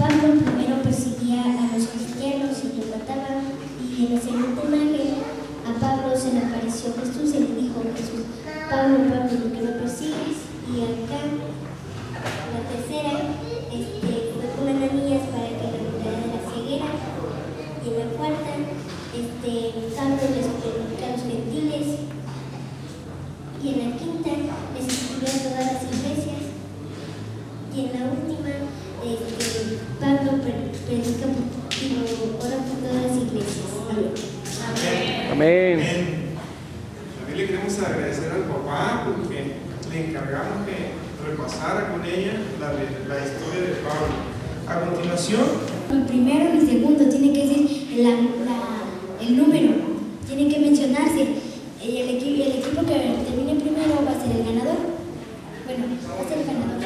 Pablo primero perseguía a los cristianos y los mataba, y en la segunda imagen a Pablo se le apareció Jesús y le dijo: Jesús, Pablo, Pablo, ¿por qué me persigues? Y acá, la tercera, fue con Ananías para que le curara de la ceguera. Y en la cuarta, Pablo les predicó a los gentiles. Y en la quinta, les escribió a todas las iglesias. Y en la última, Pablo predica y ora por todas las iglesias. Amén. Amén. También le queremos agradecer al papá porque le encargamos que repasara con ella la historia de Pablo. A continuación, El primero y el segundo tiene que ser el número, tiene que mencionarse. El equipo que termine primero va a ser el ganador. Bueno, va a ser el ganador.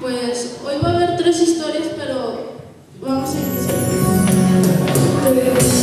Pues hoy va a haber 3 historias, pero vamos a empezar.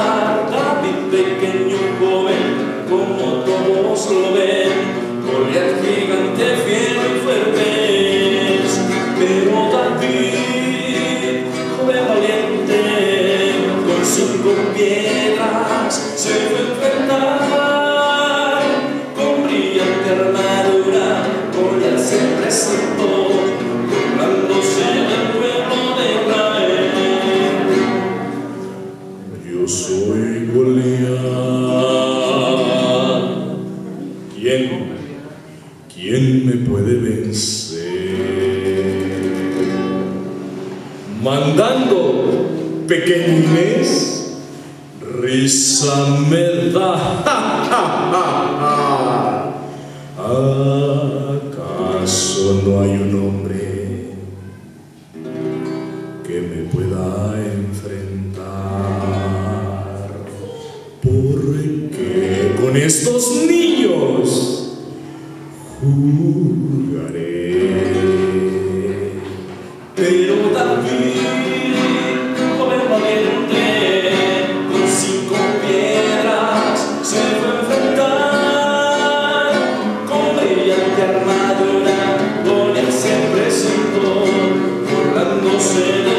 David pequeño joven, como todos lo ven, Goliat gigante fiel y fuerte es. Pero David, joven valiente, con 5 piedras se fue a enfrentar. Con brillante armadura, Goliat se presentó, burlándose del pueblo de Israel. Yo soy Goliat. ¿Quién me puede vencer? Mandando pequeñines, risa me da. ¿Acaso no hay un hombre que me pueda enfrentar? Porque con estos niños jugaré. Pero David, joven valiente, con 5 piedras se fue a enfrentar. Con brillante armadura, Goliat se presentó, burlándose de